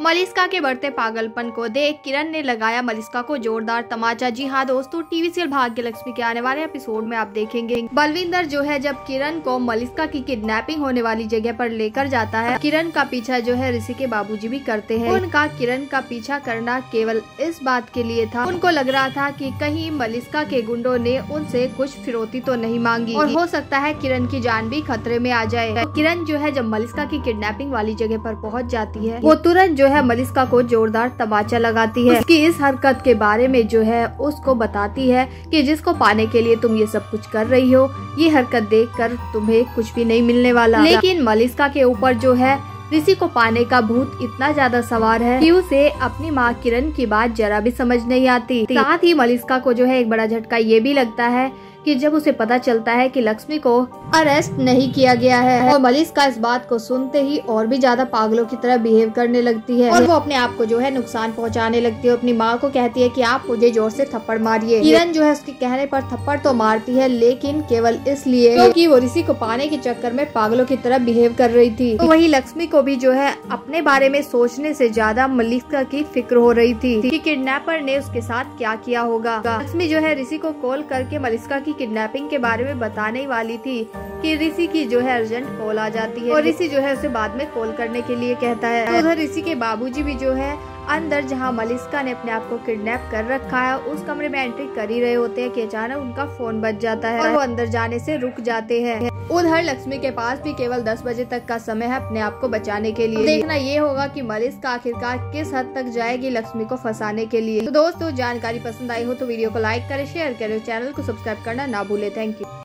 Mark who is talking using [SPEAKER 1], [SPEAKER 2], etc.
[SPEAKER 1] मलिस्का के बढ़ते पागलपन को देख किरण ने लगाया मलिस्का को जोरदार तमाचा। जी हाँ दोस्तों, टीवी सीरियल भाग्यलक्ष्मी के आने वाले एपिसोड में आप देखेंगे बलविंदर जो है जब किरण को मलिस्का की किडनैपिंग होने वाली जगह पर लेकर जाता है, किरण का पीछा जो है ऋषि के बाबूजी भी करते हैं। उनका किरण का पीछा करना केवल इस बात के लिए था, उनको लग रहा था कि कहीं मलिस्का के गुंडों ने उनसे कुछ फिरौती तो नहीं मांगी और हो सकता है किरण की जान भी खतरे में आ जाए। तो किरण जो है जब मलिस्का की किडनैपिंग वाली जगह पर पहुँच जाती है, वो तुरंत जो है मलिस्का को जोरदार तमाचा लगाती है। उसकी इस हरकत के बारे में जो है उसको बताती है कि जिसको पाने के लिए तुम ये सब कुछ कर रही हो, ये हरकत देखकर तुम्हें कुछ भी नहीं मिलने वाला। लेकिन मलिस्का के ऊपर जो है ऋषि को पाने का भूत इतना ज्यादा सवार है कि उसे अपनी माँ किरण की बात जरा भी समझ नहीं आती। साथ ही मलिस्का को जो है एक बड़ा झटका ये भी लगता है कि जब उसे पता चलता है कि लक्ष्मी को अरेस्ट नहीं किया गया है, और मलिस्का इस बात को सुनते ही और भी ज्यादा पागलों की तरह बिहेव करने लगती है और वो अपने आप को जो है नुकसान पहुंचाने लगती है। अपनी माँ को कहती है कि आप मुझे जोर से थप्पड़ मारिए। किरण जो है उसके कहने पर थप्पड़ तो मारती है, लेकिन केवल इसलिए क्योंकि वो ऋषि को पाने के चक्कर में पागलों की तरह बिहेव कर रही थी। तो वही लक्ष्मी को भी जो है अपने बारे में सोचने से ज्यादा मलिस्का की फिक्र हो रही थी कि किडनैपर ने उसके साथ क्या किया होगा। लक्ष्मी जो है ऋषि को कॉल करके मलिस्का की किडनैपिंग के बारे में बताने वाली थी कि ऋषि की जो है अर्जेंट कॉल आ जाती है और ऋषि जो है उसे बाद में कॉल करने के लिए कहता है। उधर ऋषि के बाबूजी भी जो है अंदर जहां मलिस्का ने अपने आप को किडनैप कर रखा है उस कमरे में एंट्री कर ही रहे होते हैं कि अचानक उनका फोन बज जाता है और वो अंदर जाने से रुक जाते हैं। उधर लक्ष्मी के पास भी केवल 10 बजे तक का समय है अपने आप को बचाने के लिए। देखना ये होगा कि मलिस्का आखिरकार किस हद तक जाएगी लक्ष्मी को फंसाने के लिए। तो दोस्तों, जानकारी पसंद आई हो तो वीडियो को लाइक करें, शेयर करें, चैनल को सब्सक्राइब करना ना भूले। Thank you.